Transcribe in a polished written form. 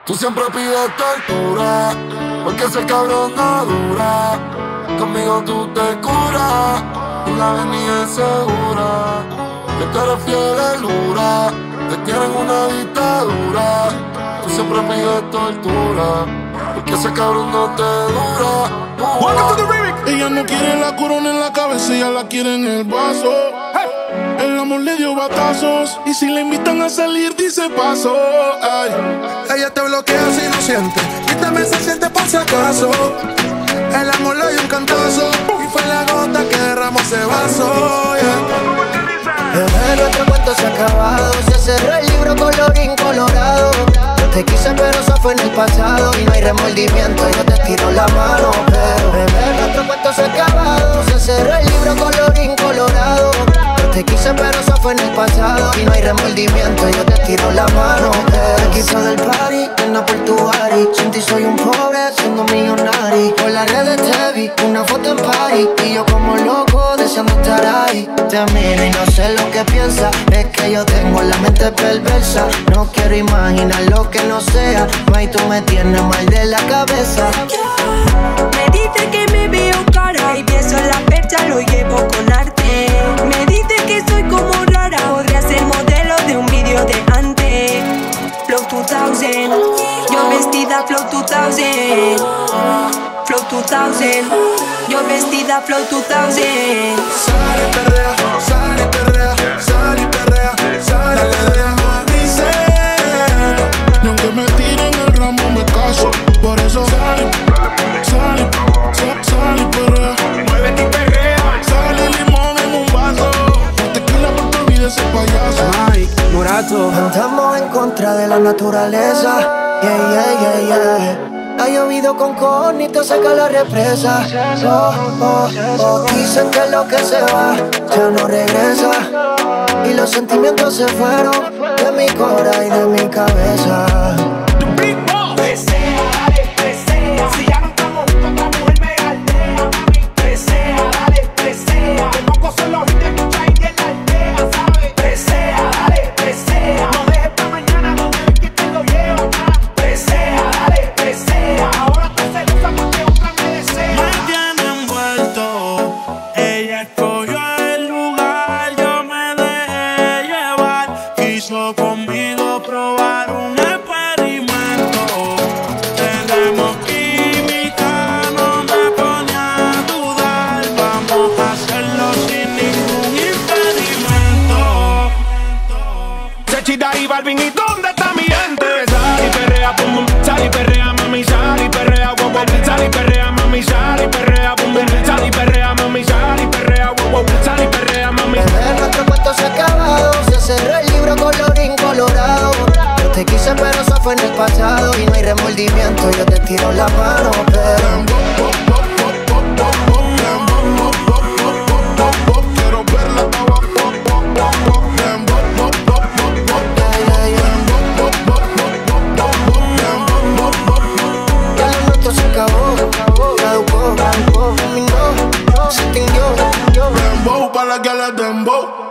Tú siempre pides tortura, porque ese cabrón no dura. Conmigo tú te curas, y la avenida es segura. Que tú eres fiel de lura, te tienen una dictadura. Tú siempre pides tortura, porque ese cabrón no te dura. Ella no quiere la corona en la cabeza, ella la quiere en el vaso. El amor le dio batazos, y si le invitan a salir dice paso. Ay. Ella te bloquea si no siente, y también se siente por si acaso. El amor le dio un cantazo, y fue la gota que derramó ese vaso. Bebé, nuestro cuento se ha acabado, se cerró el libro colorín colorado. Te quise pero eso fue en el pasado, y no hay remordimiento, yo te tiro la mano. Pero bebé, nuestro cuento se ha acabado, se cerró el libro colorín colorado. Te quise pero eso fue en el pasado, y no hay remordimiento, yo te tiro la mano. Te quito del party, anda por tu body. Sin ti soy un pobre, siendo millonario. Por las redes te vi, una foto en party, y yo como loco deseando estar ahí. Te miro y no sé lo que piensas, es que yo tengo la mente perversa. No quiero imaginar lo que no sea, may tú me tienes mal de la cabeza. Me dice que me veo cara y pienso en la fecha, lo llevo con arte. Me dice que soy como rara, podría ser modelo de un vídeo de antes. Flow 2000, yo vestida Flow 2000. Flow 2000, yo vestida Flow 2000. Sale y perrea, sale y perrea, sale y perrea, sale y perrea. Dice, Y aunque me tiren el ramo me caso. Por eso sale, sale, sale y perrea. muévete y perrea. Sale limón en un vaso. Tequila por tu vida ese payaso. Ay, Morato. Andamos en contra de la naturaleza. Yeah, yeah, yeah, yeah. Ha llovido con conito, seca la represa. Oh, oh, oh. Dicen que lo que se va ya no regresa, y los sentimientos se fueron de mi cora y de mi cabeza. Presea, dale, presea. Si ya no estamos juntos, otra mujer me galdea, mami. Presea, dale, presea. Que pocos son los hits que escuchas y en la aldea, ¿sabes? Presea, dale, presea. No dejes pa' mañana, no dejes que te lo lleva atrás. Presea, dale, presea. Ahora te celosa porque otra me desea. Me tiene envuelto, ella escogió el lugar, yo me dejé llevar. Quiso conmigo probar un experimento. Tenemos química, no me pone a dudar. Vamos a hacerlo sin ningún impedimento. Sechida y Balvin, ¿y dónde está mi gente? Sal y perrea, pum pum, sal y perrea, mami, sal y perrea, wow wow, sal y perrea, mami, sal y perrea, pum pum, sal y perrea, mami, sal y perrea, wow wow, sal y perrea, mami. Bebé, nuestro cuento se ha acabado, se cerró el libro colorín colorado. Yo te quise pero eso fue en el pasado, y no hay remordimiento, yo te tiro la mano. Pero Quiero verla abajo. ya lo nuestro se acabó, caducó, terminó, se extinguió. Dembow para la que le dembow.